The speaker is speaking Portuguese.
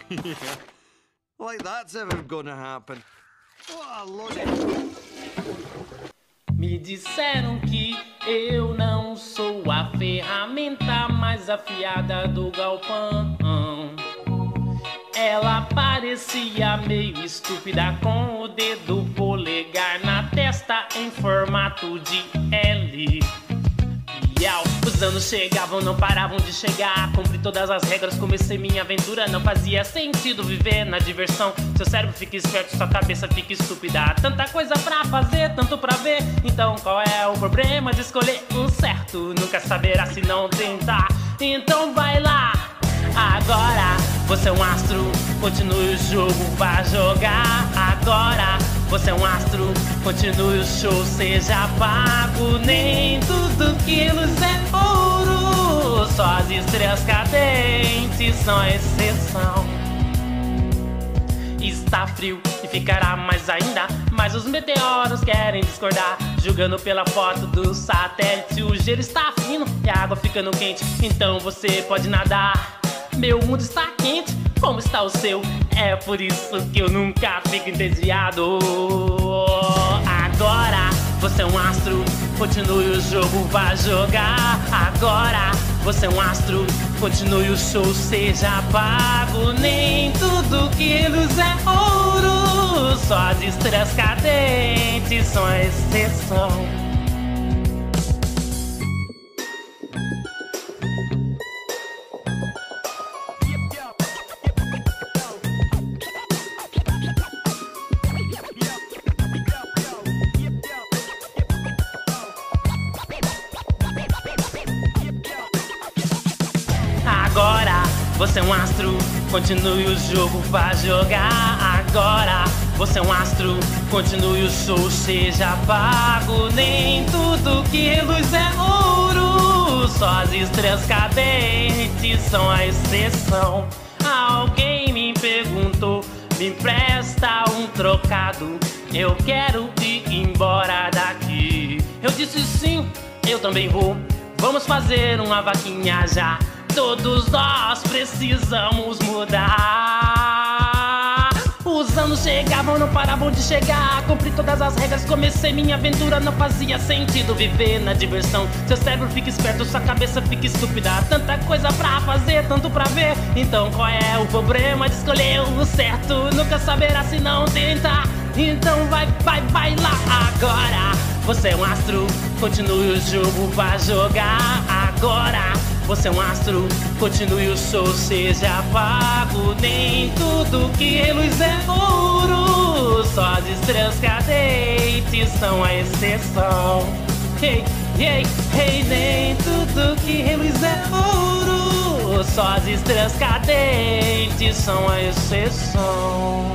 Yeah. Like that's ever gonna happen. What a load of... Me disseram que eu não sou a ferramenta mais afiada do galpão. Ela parecia meio estúpida com o dedo polegar na testa em formato de L. Os anos chegavam, não paravam de chegar. Cumpri todas as regras, comecei minha aventura. Não fazia sentido viver na diversão. Seu cérebro fica esperto, sua cabeça fica estúpida. Tanta coisa pra fazer, tanto pra ver. Então qual é o problema de escolher o certo? Nunca saberá se não tentar. Então vai lá. Agora você é um astro, continue o jogo, vá jogar. Agora você é um astro, continue o show, seja pago. Nem tudo que luz é ouro, só as estrelas cadentes são a exceção. Está frio e ficará mais ainda, mas os meteoros querem discordar. Julgando pela foto do satélite, o gelo está fino e a água ficando quente. Então você pode nadar. Meu mundo está quente, como está o seu? É por isso que eu nunca fico entediado. Agora você é um astro, continue o jogo, vá jogar. Agora você é um astro, continue o show, seja pago. Nem tudo que luz é ouro, só as estrelas cadentes são a exceção. Agora você é um astro, continue o jogo, vá jogar. Agora você é um astro, continue o show, seja pago. Nem tudo que luz é ouro, só as estrelas cadentes são a exceção. Alguém me perguntou, me empresta um trocado, eu quero ir embora daqui. Eu disse sim, eu também vou. Vamos fazer uma vaquinha já. Todos nós precisamos mudar. Os anos chegavam, não paravam de chegar. Cumpri todas as regras, comecei minha aventura. Não fazia sentido viver na diversão. Seu cérebro fica esperto, sua cabeça fica estúpida. Tanta coisa pra fazer, tanto pra ver. Então qual é o problema de escolher o certo? Nunca saberá se não tentar. Então vai lá. Agora você é um astro, continue o jogo, vá jogar. Agora você é um astro, continue o show, seja pago. Nem tudo que luz é ouro, só as estrelas cadentes são a exceção. Hey, hey, hey, nem tudo que luz é ouro, só as estrelas cadentes são a exceção.